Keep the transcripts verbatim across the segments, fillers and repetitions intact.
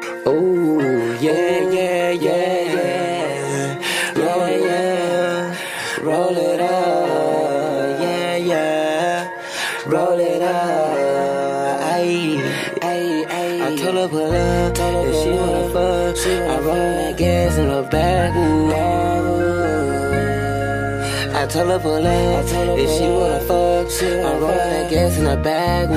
Oh, yeah, yeah, yeah, yeah. Yeah, yeah. Roll it up. Yeah, yeah. Roll it up. Ayy, ayy, ayy. I told her pull up, if she wanna fuck, I roll that gas in the back. I told her pull up, if she wanna fuck, I roll that gas in the bag.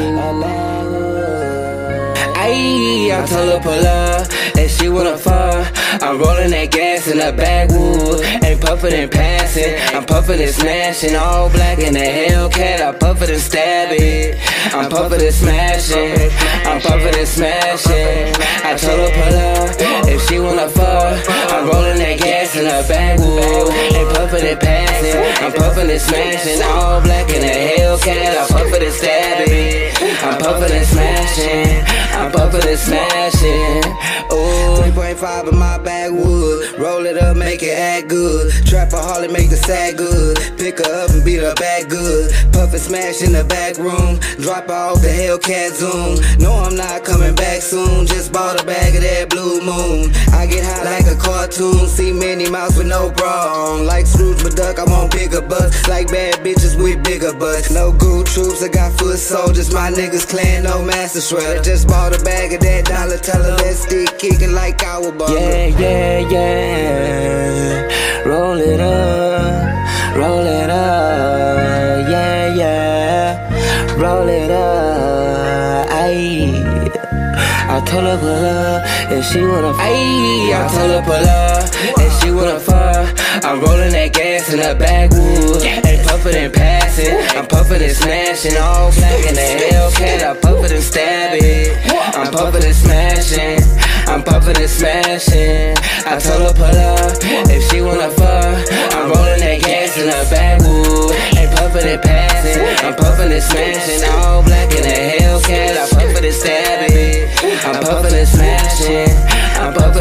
Ayy, I told her pull up, if she wanna fuck, I'm rolling that gas in the backwood. Ain't puffin' and passing, I'm puffin' and smashing. All black in the Hellcat, I puff it and stab it. I'm puffin' and smashing, I'm puffin' and smashing. I told her pull up, if she wanna fuck, I'm rolling that gas in the backwood. Ain't puffin' and passing, I'm puffin' and smashing. All black in the Hellcat, I puff it and stab it. I'm puffin' and smashing, I'm puffin' and smashing. Ooh, three point five in my backwood. Roll it up, make it act good. Trap a Harley, make the sack good. Pick her up and beat her back good. Puff and smash in the back room. Drop her off the Hellcat Zoom. No, I'm not coming back soon. Just bought a bag of that Blue Moon. I get high like a cartoon. See Minnie Mouse with no bra on. Like Scrooge McDuck, I want bigger butts. Like bad bitches with bigger butts. No good troops, I got foot soldiers. My niggas clan, no master shredder. Just bought a bag of that dollar. Tell her that stick kicking like our bumper. yeah, yeah, yeah. Roll it up, roll it up. Yeah, yeah. Roll it up. Ayy. I told her pull up, if she wanna fuck. Ayy, I told her pull up, if she wanna fuck. I'm rolling that gas in the backwood. Ain't puffin' and passing, I'm puffin' and smashing. All black in the Hellcat, I puff it and stab it. I'm puffin' and smashing, I'm puffin' and smashing. I told her pull up, if she wanna fuck. I'm rolling that gas in the backwood. Ain't puffin' and passing, I'm puffin' and smashing. All black in the Hellcat, I puff it and stab it. I'm puffin' and smashing, I'm puffin'